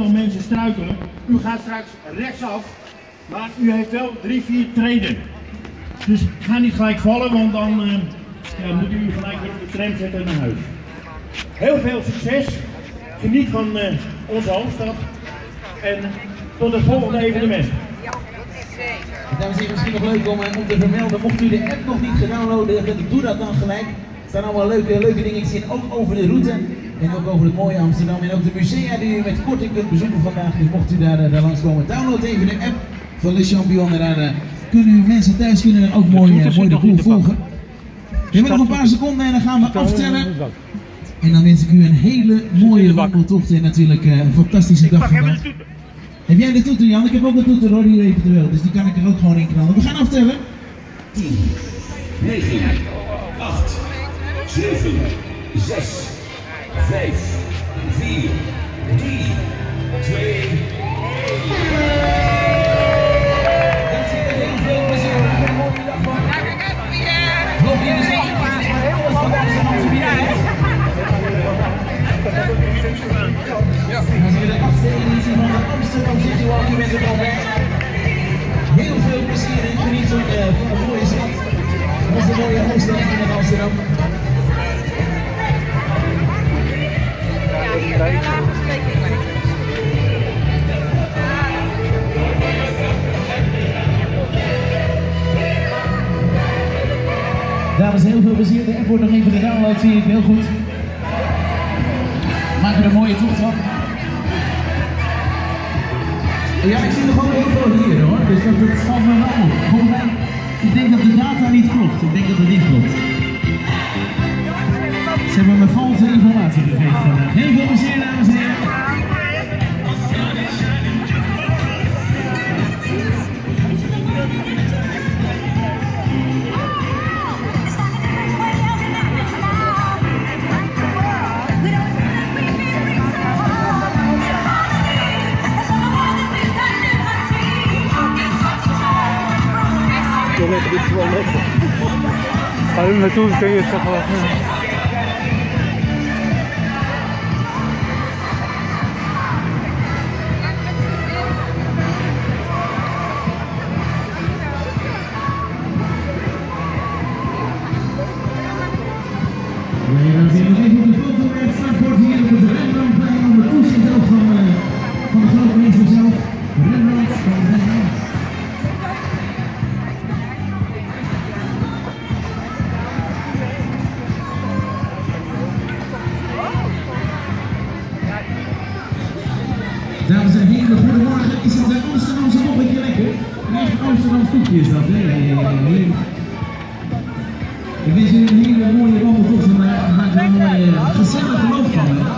aantal mensen struikelen. U gaat straks rechtsaf, maar u heeft wel 3-4 treden. Dus ga niet gelijk vallen, want dan moet u gelijk weer op de tram zetten naar huis. Heel veel succes, geniet van onze hoofdstad en tot het volgende evenement. Dames en heren, misschien nog leuk om te vermelden, mocht u de app nog niet gedownloaden, doe dat dan gelijk. Er staan allemaal leuke dingetjes in, ook over de route en ook over het mooie Amsterdam en ook de musea die u met korting kunt bezoeken vandaag. Dus mocht u daar langskomen, download even de app van Le Champion en daar kunnen u mensen thuis kunnen ook mooi de boel volgen. We hebben nog een paar seconden en dan gaan we aftellen. En dan wens ik u een hele mooie wandeltocht en natuurlijk een fantastische dag vandaag. Heb jij de toeter, Jan? Ik heb ook een toeter hoor, hier eventueel, dus die kan ik er ook gewoon in knallen. We gaan aftellen. 10, 9, 8, 7, 6, 5, 4, 3, 2, 1. Heel veel plezier en geniet van een mooie stad. Dat is een mooie hoofdstad in Amsterdam. Dames, heel veel plezier. De app wordt nog even de download, zie ik heel goed. Maak er een mooie tocht van. Ja, ik zie nog wel heel veel hier hoor, dus dat valt me wel op. Volgens mij, ik denk dat de data niet klopt. Ik denk dat het niet klopt. Ze hebben me valse informatie gegeven vandaag. Heel veel plezier, dames en heren. Dit is wel leuk. Ga er naartoe, kun je het toch wel. Ja, dames en heren, even op de foto met Frankfurt hier op het Rembrandtplein onder toezicht ook van de grote minister zelf, Rembrandt van Rembrandt. Dames en heren, goedemorgen. Is het Amsterdamse nog een keer lekker? Een echt Amsterdamse koekje is dat, hè? Heerlijk. Ik wens jullie een hele mooie wandeltocht vandaag. Maak er een mooie gezellige loop van.